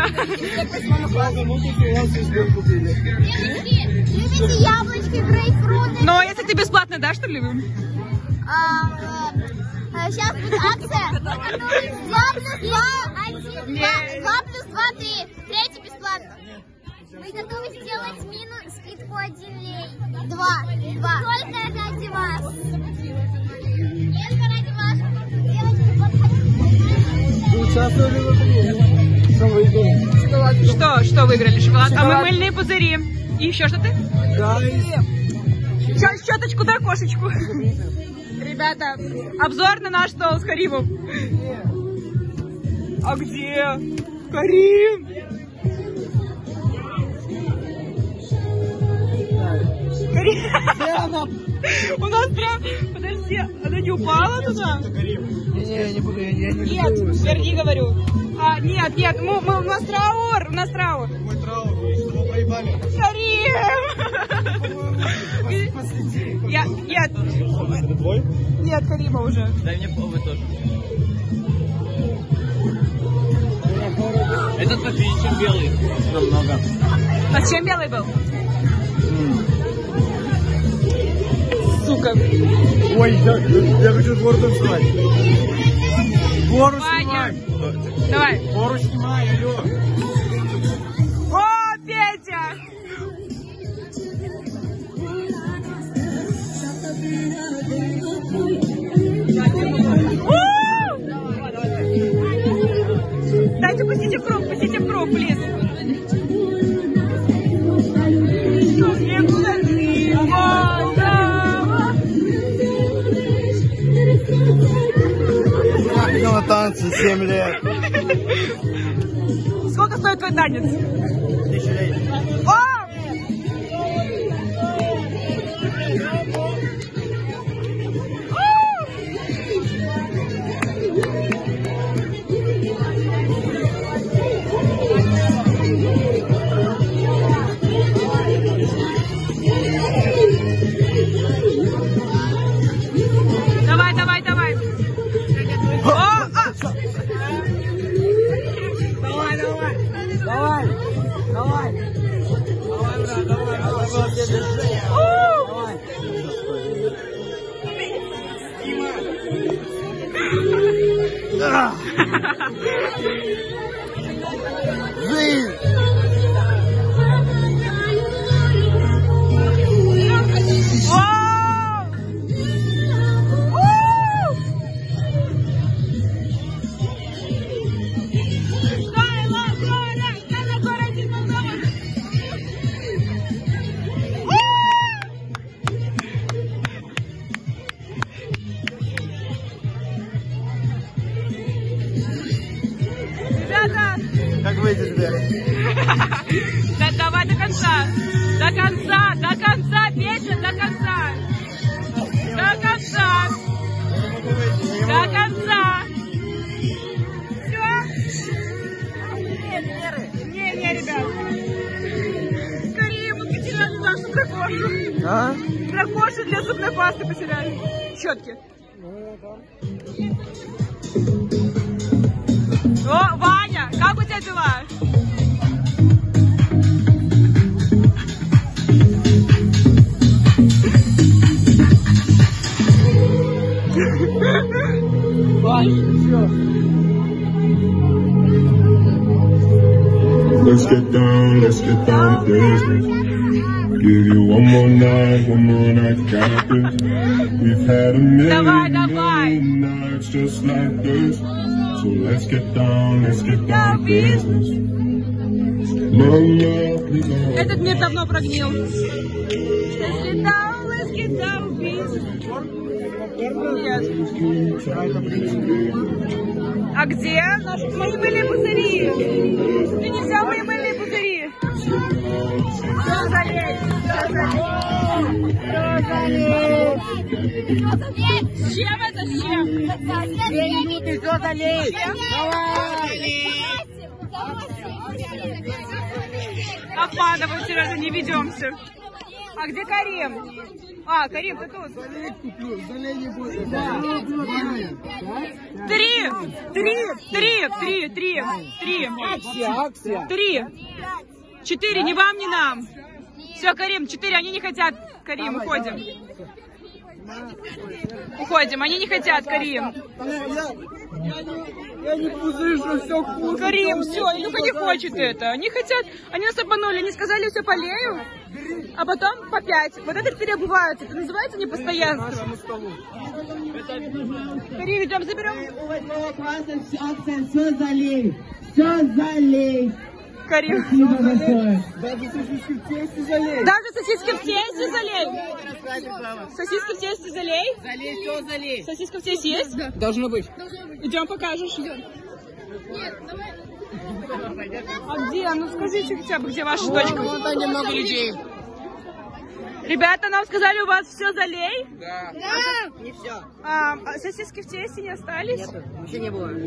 Любите яблочки, грейпфруты? Но если ты бесплатно дашь, что ли? А, а, сейчас будет акция. два плюс два, один, два, два плюс два, три. Третий бесплатно. Вы готовы сделать минус скидку один лей? Два. Два. Только ради вас. Только ради вас. Девочки, подходите. Вы участвовали в этом? Что выиграли? Что? Что выиграли? Шоколад? А мы мыльные пузыри. И еще что-то? Да. Сейчас щеточку да кошечку. Ребята, обзор на наш стол с Каримом. А где? Карим! Карим! Где она? У нас прям... Подожди, она не упала туда? Не, не, я не буду, я, я не Нет, люблю. верни, говорю. А, нет, нет, мы, мы, у нас траур, у нас траур. Мой траур, вы что, проебали? Карим! Я, нет. Это твой? Нет, Карима уже. Дай мне повод тоже. Этот пофиг, чем белый. Намного. А чем белый был? Сука. Ой, я, я хочу двор танцевать. Гору Ваня. снимай. Давай. Гору снимай, алло. О, Петя! Дайте пустите в круг, пустите в круг, плиз. На танцы семь лет. Сколько стоит твой танец? Тысячелетие. О! Давай, давай, давай. О, а! Давай, давай. Давай. Давай. Давай, брат, давай. Давай, держи. Давай. Жизнь! Как выйти теперь? Да, давай до конца. До конца, до конца, Петя, до конца. До конца. До конца. Все? Не, не, ребят. Скорее, мы потеряли нашу дракошу. А? Дракошу для зубной пасты потеряли. Щетки. О, Ваня, как у тебя дела? Let's get down, let's get down to business. Give you one more night, one more night, got this. We've had a million, Давай, давай. million nights just like this. So let's get down, let's get down to business. Love, love, please love. Этот мир давно прогнил. Let's get down, let's get down, please. Нет. А где наши мои мыльные пузыри? Ты не взял мои мыльные пузыри? Все залей, все залей. С чем это, с чем? Две минуты, все залей. Обманываем, серьезно, не ведемся. А где Карим? А, Карим, ты тут. Три, три, три, три, три, три. Акция, акция. Три. Четыре, ни вам, ни нам. Все, Карим, четыре, они не хотят. Карим, уходим. Уходим, они не хотят, Карим. Я не слышу, все вкусно. Карим, все, Илюха не хочет это. Они хотят, они нас обманули, они сказали все по Лею, а потом по пять. Вот это переобуваются, это называется непостоянство. Карим, идем, заберем. Все залей, все залей. Карим. Даже сосиски в тесте залей. Даже сосиски в тесте залей. Сосиски в тесте залей. Залей, все залей. Сосиска в тесте есть? Да. Должно быть. Идем, покажешь. Идем. А где? Ну скажите хотя бы, где ваша точка? Вон там немного людей. Ребята, нам сказали, у вас все залей? Да. Да. Не все. А, а сосиски в тесте не остались? Нет, вообще не было.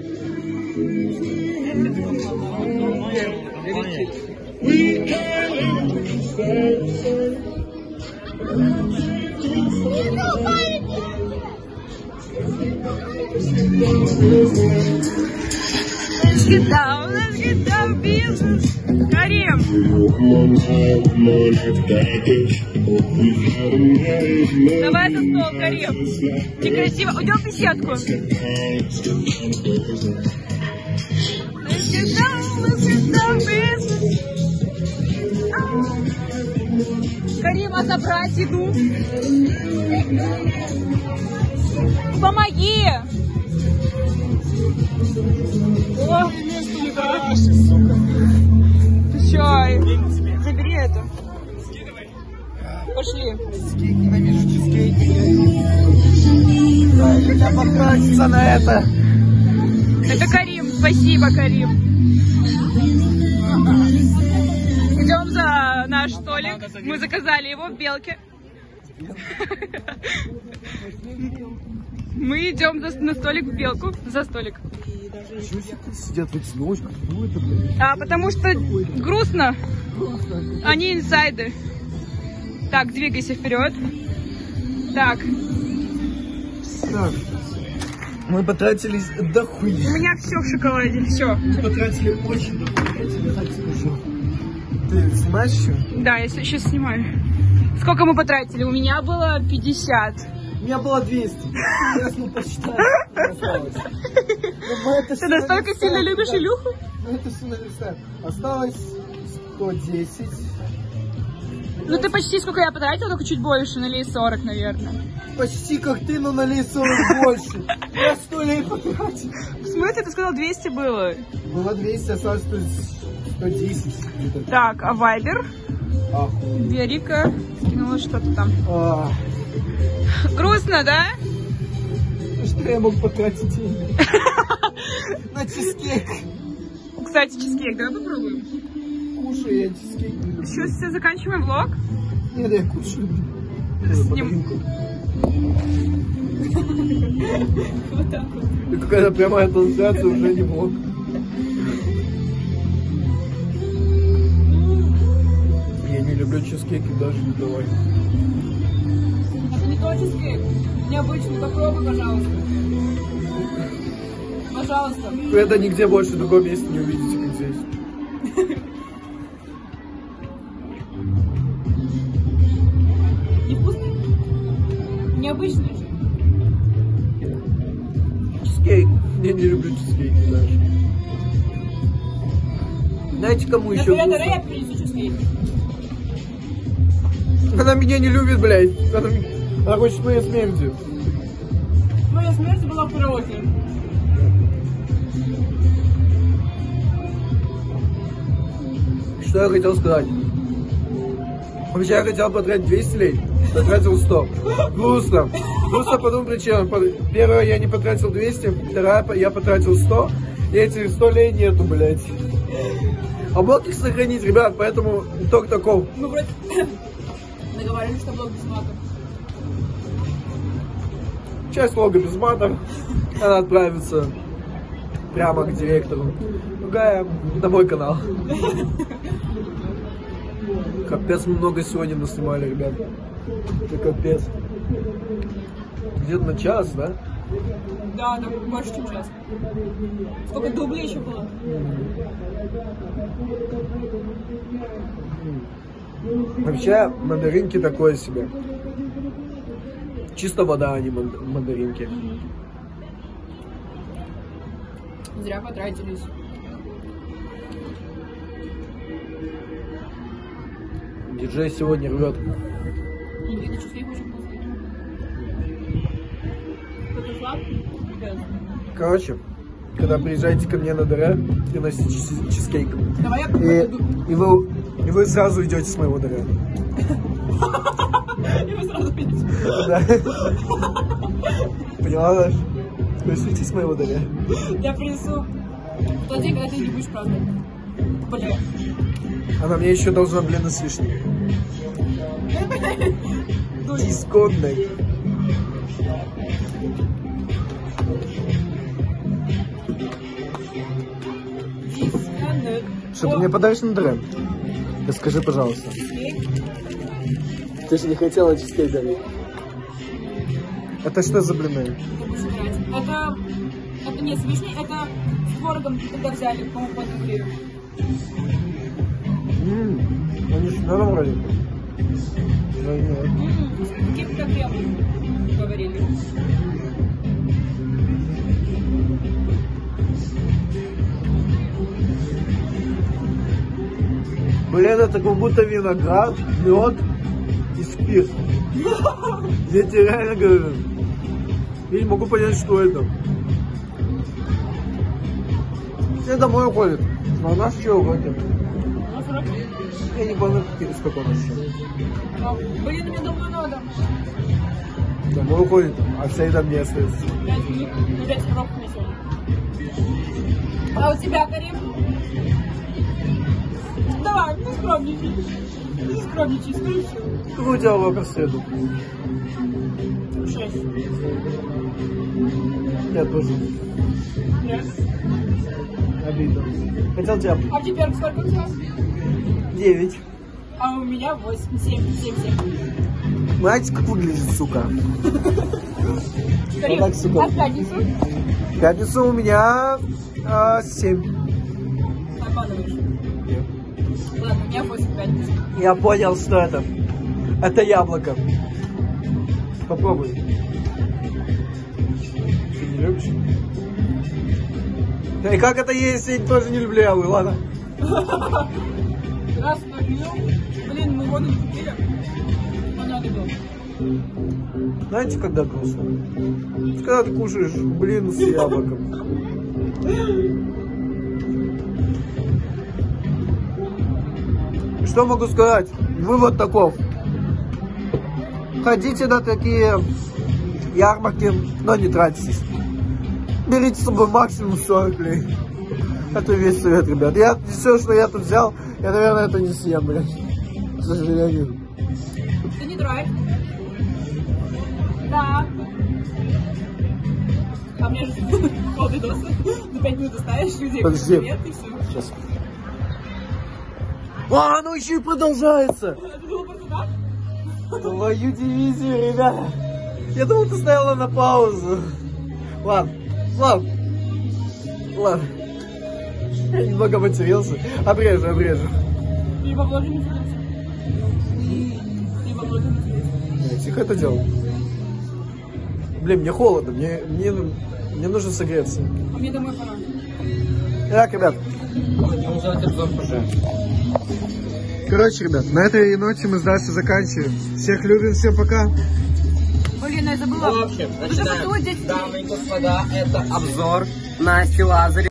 Let's get down, let's get down, business. Карим. Давай за стол, Карим. Ты красиво. Уйдем в беседку. Let's get down, let's get down, business. Карим, а забрать еду? Помоги! О, ты чё? Забери это. Пошли. Ненавижу чизкейки. Хотя потратиться на это. Это Карим. Спасибо, Карим. Идем за наш столик. Мы заказали его в Белке. Мы идем за, на столик в Белку. За столик. Сидят в одиночку. А, потому что грустно. Они инсайды. Так, двигайся вперед. Так. Так. Мы потратились дохуя. У меня все в шоколаде. Все. Мы потратили очень дохуя, я тебе так скажу. Ты снимаешь еще? Да, я сейчас снимаю. Сколько мы потратили? У меня было пятьдесят. У меня было двести. Сейчас мы посчитаем. Ты настолько сильно любишь Илюху? Ну это все налистаем. Осталось сто десять. Ну ты почти сколько я потратила, только чуть больше, налей сорок, наверное. Почти как ты, но налей сорок больше. Я сто лей потратил. В смысле? Ты сказал двести было? Было двести, осталось сто десять. Так, а Вайбер? А. Верика скинула что-то там. А. Грустно, да? Что я мог потратить деньги? На чизкейк. Кстати, чизкейк, давай попробуем. Кушаю я чизкейк. Еще все, заканчиваем влог? Нет, я кушаю. Сним... Вот так вот. Какая-то прямая трансляция, уже не влог. Я не люблю чизкейки, даже не давай. Это не тот чизкейк. Необычный, попробуй, пожалуйста. Пожалуйста. Вы это нигде больше в другом месте не увидите, как здесь. Невкусный? Необычный же. Чизкейк. Я не люблю чизкейки даже. Знаете, кому еще Например, вкусно? я принесу чизкейк. Она меня не любит, блядь. Она, она хочет моей смерти. Моя смерть была в караоке. Что я хотел сказать? Вообще я хотел потратить двести лей, потратил сто. Грустно. Грустно по двум причинам. Первое, я не потратил двести, вторая, я потратил сто. И этих сто лей нету, блядь. А мог их сохранить, ребят, поэтому итог таков. Мы вроде договорились, что блог без матов. Часть влога без матов. Она отправится прямо к директору. Другая на мой канал. Капец, мы много сегодня наснимали, ребят. Это капец. Где-то на час, да? Да, да, больше, чем час. Сколько дублей еще было? Вообще, мандаринки такое себе. Чисто вода, а не мандаринки. Зря потратились. Диджей сегодня рвет. Блин, чизкейк очень вкусный. Кто-то сладкий? Короче, когда приезжаете ко мне на ДР, приносите чиз чизкейк. Давай я и, и, вы, и вы сразу идете с моего ДР. И вы сразу идете. Да. Поняла, Даш? Пришлите с моего ДР. Я принесу в тот день, когда ты не будешь праздновать. Блин. Она мне еще должна блины с вишней. Это Исконной. Что, ты мне подаришь на дрен? Расскажи, пожалуйста. Ты же не хотела чизкейк дарить. Это что за блины? Это, это не с вишней, это с творогом, когда взяли, по-моему, под дверью. Ммм, они же норм вроде. Но нет. Ммм, с каким-то кремом говорили. Блин, это как будто виноград, мед и спирт. Я тебе реально говорю. Я не могу понять, что это. Все домой уходят. А у нас что уходит? Я не понял, сколько у нас еще. Блин, мне домой надо. Домой уходит, а вся еда мне остается. Пять минут, пять коробок несем. А у тебя, Карим? Давай, не скромничай. Не скромничай, скажи все. Какой у тебя урок в среду? Шесть. Я тоже. Нет. Обидно. Хотел тебя... А в четверг сколько у тебя? Девять. А у меня восемь, семь, семь, семь. Знаете, как выглядит, сука? Карим, так, сука. а в пятницу? В пятницу у меня а, семь. Обманываешь. Ладно, у меня восемь в пятницу. Я понял, что это. Это яблоко. Попробуй. Ты не любишь? Да и как это есть, я тоже не люблю яблоко, ладно? Раз нагнул, блин, мы воду не купили. Но надо было. Знаете, когда грустно? Когда ты кушаешь блин с яблоком. Что могу сказать? Вывод таков. Ходите на такие ярмарки, но не тратитесь. Берите с собой максимум сорок лей. Это весь совет, ребят. Я, все, что я тут взял, я, наверное, это не съем, блядь. К сожалению. Ты не драйв? Да. А мне же полвидоса. На пять минут оставишь людей. Подожди. Привет, и все. Сейчас. А, оно еще и продолжается. Это было просто так? Твою дивизию, ребята. Я думал, ты ставила на паузу. Ладно, ладно. Ладно. Я немного матерился. Обрежу, обрежу. Ты во влоге не садился. Ты во влоге не садился. Я тихо это делал. Блин, мне холодно. Мне, мне, мне нужно согреться. А мне домой пора. Так, ребят. Короче, ребят, на этой ноте мы с Дашей заканчиваем. Всех любим, всем пока. Блин, я забыла. В общем, Вот это вот здесь. дамы и господа, это обзор Насти Лазаревой.